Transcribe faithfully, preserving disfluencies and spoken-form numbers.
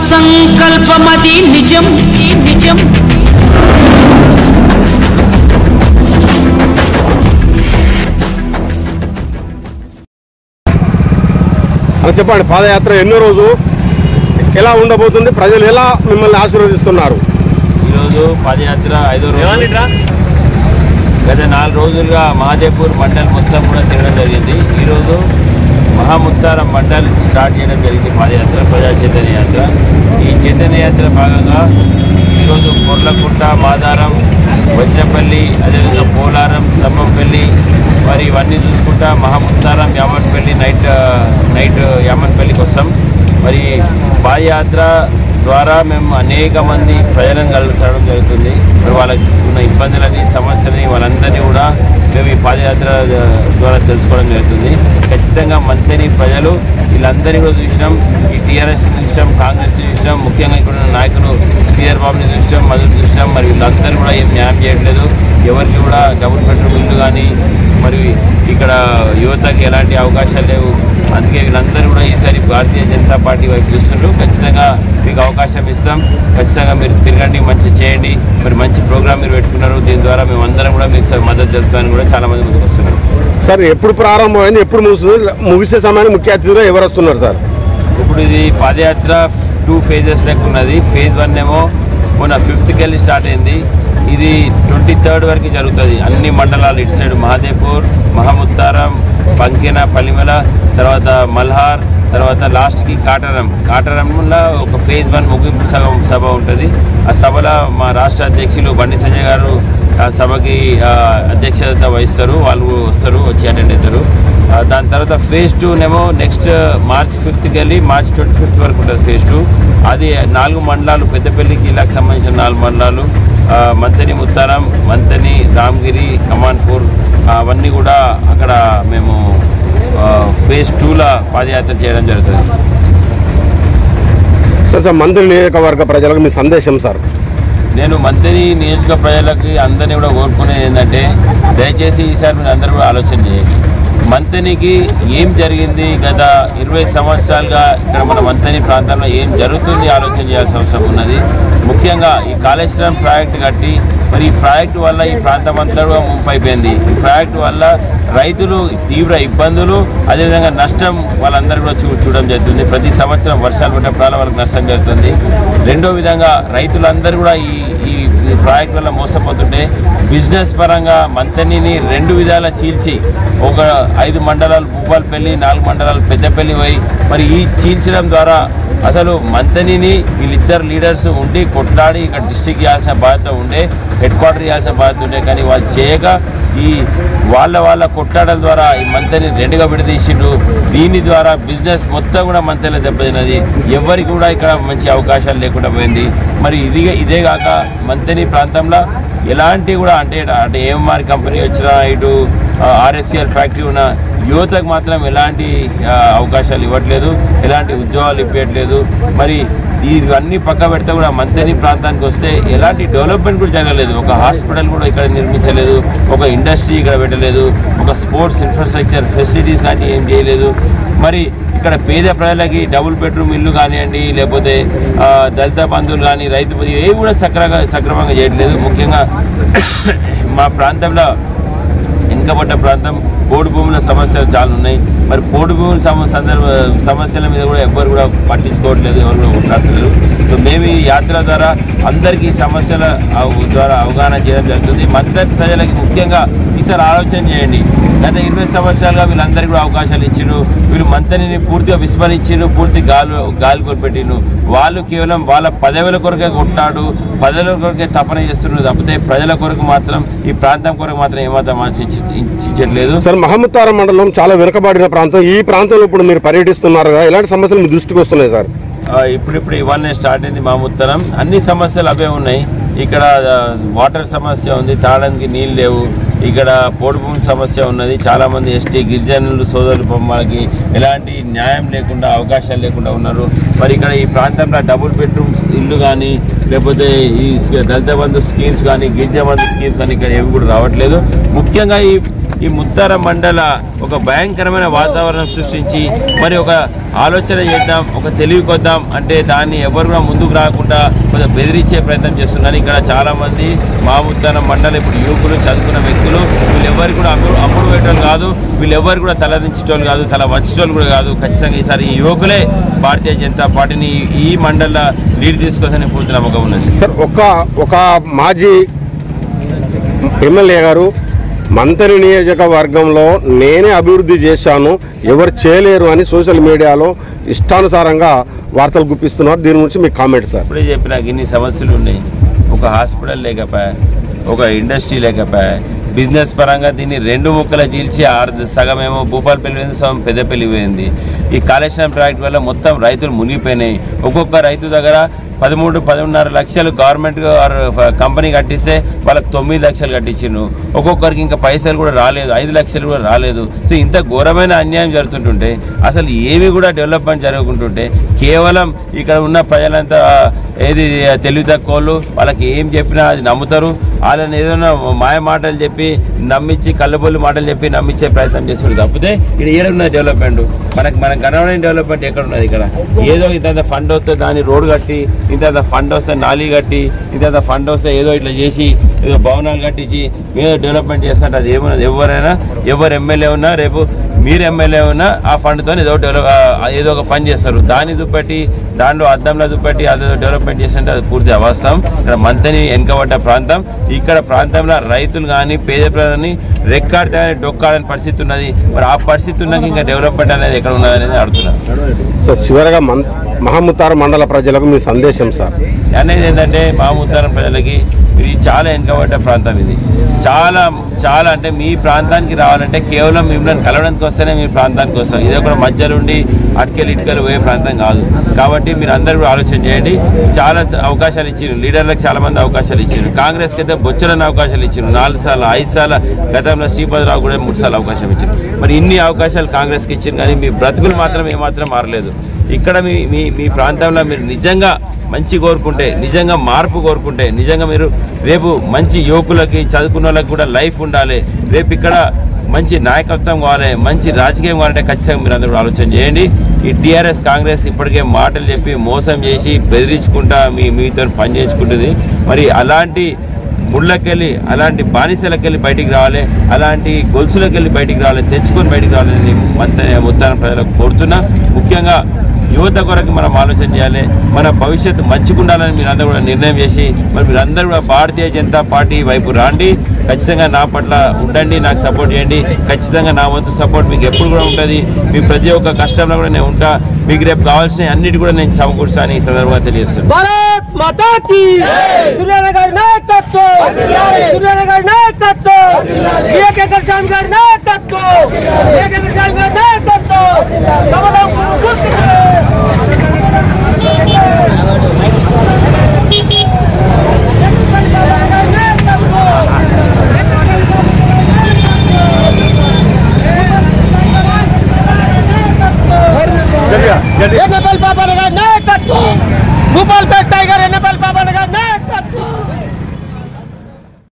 సంకల్పమది నిజం నిజం చెప్పండి పాదయాత్ర ఎన్నో రోజు ఎలా ఉండబోతుంది ప్రజలు ఎలా మిమ్మల్ని ఆశీర్వదిస్తున్నారు ఈరోజు పాదయాత్ర ఐదో రోజు గత నాలుగు రోజులుగా మహాదేవ్పూర్ మండల్ మొత్తం కూడా తిరగడం జరిగింది ఈరోజు మహాముత్తారం మండల్ స్టార్ట్ చేయడం జరిగింది పాదయాత్ర ప్రజా చైతన్య యాత్ర ఈ చైతన్య యాత్ర భాగంగా ఈరోజు కొర్లకుంట మాదారం వజ్రపల్లి అదేవిధంగా పోలారం స్తంభంపల్లి మరి ఇవన్నీ చూసుకుంటా మహాముత్తారం యామన్పల్లి నైట్ నైట్ యామన్పల్లికి వస్తాం మరి పాదయాత్ర ద్వారా మేము అనేక మంది ప్రజలను కలగడం జరుగుతుంది మరి వాళ్ళకి ఉన్న ఇబ్బందులని సమస్యలని వాళ్ళందరినీ కూడా మేము ఈ పాదయాత్ర ద్వారా తెలుసుకోవడం జరుగుతుంది ఖచ్చితంగా మంత్రి ప్రజలు వీళ్ళందరినీ కూడా చూసినాం ఈ టీఆర్ఎస్ చూసినాం కాంగ్రెస్ చూసినాం ముఖ్యంగా ఇక్కడ ఉన్న నాయకులు శ్రీధర్ బాబుని చూసినాం మధురు చూసినాం మరి వీళ్ళందరూ కూడా ఏం న్యాయం చేయట్లేదు ఎవరికి కూడా డబుల్ బెడ్రూమ్ ఇల్లు కానీ మరి ఇక్కడ యువతకి ఎలాంటి అవకాశాలు లేవు అందుకే వీళ్ళందరూ కూడా ఈసారి భారతీయ జనతా పార్టీ వైపు చూస్తుంటూ ఖచ్చితంగా మీకు అవకాశం ఇస్తాం ఖచ్చితంగా మీరు తిరగండి మంచి చేయండి మరి మంచి ప్రోగ్రామ్ మీరు పెట్టుకున్నారు దీని ద్వారా మేము అందరం కూడా మీకు మద్దతు తెలుపుతామని కూడా చాలా మంది ముందుకు వస్తున్నారు సార్ ఎప్పుడు ప్రారంభమైంది ఎప్పుడు ముగుస్తుంది ముగిసే సమయాన్ని ముఖ్య అతిథిలో ఎవరు వస్తున్నారు సార్ ఇప్పుడు ఇది పాదయాత్ర టూ ఫేజెస్ లెక్క ఉన్నది ఫేజ్ వన్ ఏమో మొన్న ఫిఫ్త్కి వెళ్ళి స్టార్ట్ అయింది ఇది ట్వంటీ థర్డ్ వరకు జరుగుతుంది అన్ని మండలాలు ఇటు సైడ్ మహాదేవ్పూర్ మహాముత్తారం పంకెన పల్లిమల తర్వాత మల్హార్ తర్వాత లాస్ట్కి కాటరం కాటరంలో ఒక ఫేజ్ వన్ ముగింపు సభ సభ ఉంటుంది ఆ సభలో మా రాష్ట్ర అధ్యక్షులు బండి సంజయ్ గారు ఆ సభకి అధ్యక్షత వహిస్తారు వాళ్ళు వస్తారు వచ్చి అటెండ్ అవుతారు దాని తర్వాత ఫేజ్ టూనేమో నెక్స్ట్ మార్చ్ ఫిఫ్త్కి వెళ్ళి మార్చ్ ట్వంటీ ఫిఫ్త్ వరకు ఉంటుంది ఫేజ్ టూ అది నాలుగు మండలాలు పెద్దపల్లి జిల్లాకు సంబంధించిన నాలుగు మండలాలు మంతని ముత్తారం మంతని రామగిరి కమాన్పూర్ అవన్నీ కూడా అక్కడ మేము ఫేజ్ టూలో పాదయాత్ర చేయడం జరుగుతుంది సార్ సార్ మంత్రి నియోజకవర్గ ప్రజలకు మీ సందేశం సార్ నేను మంత్రి నియోజక ప్రజలకి అందరినీ కూడా కోరుకునేది ఏంటంటే దయచేసి ఈసారి మీరు అందరూ కూడా ఆలోచన చేయండి మంతనికి ఏం జరిగింది గత ఇరవై సంవత్సరాలుగా ఇక్కడ మన మంతని ప్రాంతంలో ఏం జరుగుతుంది ఆలోచన చేయాల్సిన అవసరం ఉన్నది ముఖ్యంగా ఈ కాళేశ్వరం ప్రాజెక్టు కట్టి మరి ఈ ప్రాజెక్టు వల్ల ఈ ప్రాంతం అంతా ముంపైపోయింది ఈ ప్రాజెక్టు వల్ల రైతులు తీవ్ర ఇబ్బందులు అదేవిధంగా నష్టం వాళ్ళందరూ కూడా చూ చూడడం జరుగుతుంది ప్రతి సంవత్సరం వర్షాలు పడినప్పుడు వాళ్ళకి నష్టం జరుగుతుంది రెండో విధంగా రైతులందరూ కూడా ఈ ఈ ప్రాజెక్ట్ వల్ల మోసపోతుంటే బిజినెస్ పరంగా మంతనిని రెండు విధాల చీల్చి ఒక ఐదు మండలాలు భూపాలపల్లి నాలుగు మండలాలు పెద్దపల్లి పోయి మరి ఈ చీల్చడం ద్వారా అసలు మంతనిని వీళ్ళిద్దరు లీడర్స్ ఉండి కొట్లాడి ఇక్కడ డిస్ట్రిక్ట్ ఇవ్వాల్సిన బాధ్యత ఉండే హెడ్ క్వార్టర్ ఇవ్వాల్సిన బాధ్యత ఉండే కానీ వాళ్ళు చేయక ఈ వాళ్ళ వాళ్ళ కొట్లాడడం ద్వారా ఈ మంతని రెండుగా విడదీసిండు దీని ద్వారా బిజినెస్ మొత్తం కూడా మంతలో దెబ్బతిన్నది ఎవరికి కూడా ఇక్కడ మంచి అవకాశాలు లేకుండా పోయింది మరి ఇది ఇదే కాక మంతని ప్రాంతంలో ఎలాంటి కూడా అంటే అంటే ఏఎంఆర్ కంపెనీ వచ్చినా ఇటు ఆర్ఎఫ్సిఎల్ ఫ్యాక్టరీ ఉన్న యువతకు మాత్రం ఎలాంటి అవకాశాలు ఇవ్వట్లేదు ఎలాంటి ఉద్యోగాలు ఇవ్వట్లేదు మరి ఇవన్నీ పక్క పెడితే కూడా మంతని ప్రాంతానికి వస్తే ఎలాంటి డెవలప్మెంట్ కూడా జరగలేదు ఒక హాస్పిటల్ కూడా ఇక్కడ నిర్మించలేదు ఒక ఇండస్ట్రీ ఇక్కడ పెట్టలేదు ఒక స్పోర్ట్స్ ఇన్ఫ్రాస్ట్రక్చర్ ఫెసిలిటీస్ లాంటివి ఏం చేయలేదు మరి ఇక్కడ పేద ప్రజలకి డబుల్ బెడ్రూమ్ ఇల్లు కానివ్వండి లేకపోతే దళిత బంధువులు కానీ రైతు ఏవి కూడా సక్రమంగా సక్రమంగా చేయట్లేదు ముఖ్యంగా మా ప్రాంతంలో వెనుకబడ్డ ప్రాంతం పోడు భూముల సమస్యలు చాలా ఉన్నాయి మరి పోడు భూముల సమ సందర్భ సమస్యల మీద కూడా ఎవరు కూడా పట్టించుకోవట్లేదు ఎవరు కూడా కొట్లాడలేదు సో మేము ఈ యాత్ర ద్వారా అందరికీ సమస్యల ద్వారా అవగాహన చేయడం జరుగుతుంది మంత్రి ప్రజలకి ముఖ్యంగా ఈసారి ఆలోచన చేయండి గత ఇరవై సంవత్సరాలుగా వీళ్ళందరికీ కూడా అవకాశాలు ఇచ్చిండ్రు వీళ్ళు మంత్రిని పూర్తిగా విస్మరించిండ్రు పూర్తి గాలి గాలి కొనిపెట్టిండ్రు వాళ్ళు కేవలం వాళ్ళ పదవుల కొరకే కొట్టాడు పదవుల కొరకే తపన చేస్తున్నారు తప్పితే ప్రజల కొరకు మాత్రం ఈ ప్రాంతం కొరకు మాత్రం ఏమాత్రం ఆశించట్లేదు సార్ మహాముత్తారం మండలం చాలా వెనుకబడిన ప్రాంతం ఈ ప్రాంతంలో ఇప్పుడు మీరు పర్యటిస్తున్నారు కదా ఎలాంటి సమస్యలు మీ దృష్టికి వస్తున్నాయి సార్ ఇప్పుడిప్పుడు ఇవన్నీ స్టార్ట్ అయింది మహాముత్తారం అన్ని సమస్యలు అవే ఉన్నాయి ఇక్కడ వాటర్ సమస్య ఉంది తాగడానికి నీళ్ళు లేవు ఇక్కడ పోడు భూమి సమస్య ఉన్నది చాలామంది ఎస్టీ గిరిజనులు సోదరులు బొమ్మలకి ఎలాంటి న్యాయం లేకుండా అవకాశాలు లేకుండా ఉన్నారు మరి ఇక్కడ ఈ ప్రాంతంలో డబుల్ బెడ్రూమ్స్ ఇల్లు కానీ లేకపోతే ఈ దళిత బంధు స్కీమ్స్ కానీ గిరిజన బంధు స్కీమ్స్ కానీ ఇక్కడ ఏవి కూడా రావట్లేదు ముఖ్యంగా ఈ ఈ ముత్తార మండల ఒక భయంకరమైన వాతావరణం సృష్టించి మరి ఒక ఆలోచన చేద్దాం, ఒక తెలివి కొద్దాం అంటే దాన్ని ఎవరు కూడా ముందుకు రాకుండా కొంచెం బెదిరించే ప్రయత్నం చేస్తున్నారు. ఇక్కడ చాలామంది మా ముత్తార మండల ఇప్పుడు యువకులు చదువుకున్న వ్యక్తులు వీళ్ళెవ్వరు కూడా అప్పుడు అప్పుడు పెట్టేవాళ్ళు కాదు, వీళ్ళెవ్వరు కూడా తలదించేటోళ్ళు కాదు, తల వంచేటోళ్ళు కూడా కాదు. ఖచ్చితంగా ఈసారి ఈ యువకులే భారతీయ జనతా పార్టీని ఈ మండల లీడ్ తీసుకోవాలని పూర్తి నమ్మకం ఉన్నది. సార్ ఒక ఒక మాజీ ఎమ్మెల్యే గారు మంతని నియోజకవర్గంలో నేనే అభివృద్ధి చేశాను, ఎవరు చేయలేరు అని సోషల్ మీడియాలో ఇష్టానుసారంగా వార్తలు గుప్పిస్తున్నారు. దీని గురించి మీ కామెంట్ సార్. ఇప్పుడే చెప్పిన ఇన్ని సమస్యలు ఉన్నాయి, ఒక హాస్పిటల్ లేకపోయా, ఒక ఇండస్ట్రీ లేకపోయా, బిజినెస్ పరంగా దీన్ని రెండు ముక్కల చీల్చి ఆరు సగం ఏమో భూపాలపల్లి పోయింది, సగం పెద్దపల్లి పోయింది. ఈ కాళేశ్వరం ప్రాజెక్ట్ వల్ల మొత్తం రైతులు మునిగిపోయినాయి. ఒక్కొక్క రైతు దగ్గర పదమూడు పదమూడున్నర లక్షలు గవర్నమెంట్ కంపెనీ కట్టిస్తే వాళ్ళకి తొమ్మిది లక్షలు కట్టించిండు. ఒక్కొక్కరికి ఇంకా పైసలు కూడా రాలేదు, ఐదు లక్షలు కూడా రాలేదు. సో ఇంత ఘోరమైన అన్యాయం జరుగుతుంటుంటే, అసలు ఏవి కూడా డెవలప్మెంట్ జరుగుతుంటుంటే కేవలం ఇక్కడ ఉన్న ప్రజలంతా ఏది తెలివి తక్కువలు, వాళ్ళకి ఏం చెప్పినా అది నమ్ముతారు. వాళ్ళని ఏదైనా మాయ మాటలు చెప్పి నమ్మించి కళ్ళబొల్లి మాటలు చెప్పి నమ్మించే ప్రయత్నం చేస్తున్నారు తప్పితే ఇక్కడ ఏడున్నది డెవలప్మెంట్? మనకు మనకు కనబడిన డెవలప్మెంట్ ఎక్కడ ఉన్నది? ఇక్కడ ఏదో ఇంత ఫండ్ వస్తే దాన్ని రోడ్ కట్టి, ఇంత ఫండ్ వస్తే నాలీ కట్టి, ఇంత ఫండ్ వస్తే ఏదో ఇట్లా చేసి ఏదో భవనాలు కట్టించి ఏదో డెవలప్మెంట్ చేస్తుంటే అది ఏమన్నది? ఎవరైనా ఎవరు ఎమ్మెల్యే ఉన్నా రేపు మీరు ఎమ్మెల్యే ఉన్నా ఆ ఫండ్తో ఏదో డెవలప్ ఏదో ఒక పని చేస్తారు. దాన్ని దుప్పటి దాంట్లో అద్దంలో దుప్పటి అదేదో డెవలప్మెంట్ చేస్తుంటే అది పూర్తి అవాస్తవం. ఇక్కడ మంతని వెనుకబడ్డ ప్రాంతం, ఇక్కడ ప్రాంతంలో రైతులు కానీ పేద ప్రజలని రెక్కాడితే కానీ డొక్కాడని పరిస్థితి ఉన్నది. మరి ఆ పరిస్థితి ఉన్నాక ఇంకా డెవలప్మెంట్ అనేది ఎక్కడ ఉన్నది అనేది అడుగుతున్నాను. సో చివరగా మన్ మహాముత్తార మండల ప్రజలకు మీ సందేశం సార్ అనేది ఏంటంటే, మహాముత్తారం ప్రజలకి ఇది చాలా వెనుకబడ్డ ప్రాంతం. ఇది చాలా చాలా అంటే మీ ప్రాంతానికి రావాలంటే కేవలం మిమ్మల్ని కలవడానికి వస్తేనే మీ ప్రాంతానికి వస్తారు. ఇది ఒక మధ్యలో ఉండి అటుకెళ్ళి ఇటుకెళ్ళి పోయే ప్రాంతం కాదు. కాబట్టి మీరు అందరూ కూడా ఆలోచన చేయండి. చాలా అవకాశాలు ఇచ్చారు, లీడర్లకు చాలా మంది అవకాశాలు ఇచ్చారు. కాంగ్రెస్కి అయితే బొచ్చలని అవకాశాలు ఇచ్చారు, నాలుగు సార్లు ఐదు సార్లు గతంలో శ్రీపతిరావు కూడా మూడు సార్లు అవకాశం ఇచ్చారు. మరి ఇన్ని అవకాశాలు కాంగ్రెస్కి ఇచ్చారు, కానీ మీ బ్రతుకులు మాత్రం ఏమాత్రం మారలేదు. ఇక్కడ మీ మీ మీ ప్రాంతంలో మీరు నిజంగా మంచి కోరుకుంటే, నిజంగా మార్పు కోరుకుంటే, నిజంగా మీరు రేపు మంచి యువకులకి చదువుకున్న వాళ్ళకి కూడా లైఫ్ ఉండాలి, రేపు ఇక్కడ మంచి నాయకత్వం కావాలి, మంచి రాజకీయం కావాలంటే ఖచ్చితంగా మీరు అందరూ ఆలోచన చేయండి. ఈ టీఆర్ఎస్ కాంగ్రెస్ ఇప్పటికే మాటలు చెప్పి మోసం చేసి బెదిరించుకుంటా మీ మీతో పని చేయించుకుంటుంది. మరి అలాంటి ముళ్ళకెళ్ళి అలాంటి బానిసలకెళ్ళి బయటికి రావాలి, అలాంటి గొలుసులకెళ్ళి బయటికి రావాలి, తెచ్చుకొని బయటికి రావాలని మంత ముత్తార ప్రజలకు కోరుతున్నా. ముఖ్యంగా యువత కొరకు మనం ఆలోచన చేయాలి, మన భవిష్యత్తు మంచిగుండాలని మీరందరూ కూడా నిర్ణయం చేసి మరి మీరందరూ కూడా భారతీయ జనతా పార్టీ వైపు రాండి. ఖచ్చితంగా నా పట్ల ఉండండి, నాకు సపోర్ట్ చేయండి. ఖచ్చితంగా నా వంతు సపోర్ట్ మీకు ఎప్పుడు కూడా ఉంటుంది. మీ ప్రతి ఒక్క కష్టంలో కూడా నేను ఉంటా. మీకు రేపు కావాల్సిన అన్నిటి కూడా నేను సమకూర్చాను ఈ సందర్భంగా తెలియజేస్తున్నాను. భారత్ మాతా కీ సూర్యనగర్ నాయకత్వం, సూర్యనగర్ నాయకత్వం, ఏకేంద్ర స్వామి గారి నాయకత్వం, ఏకేంద్ర స్వామి గారి నాయకత్వం.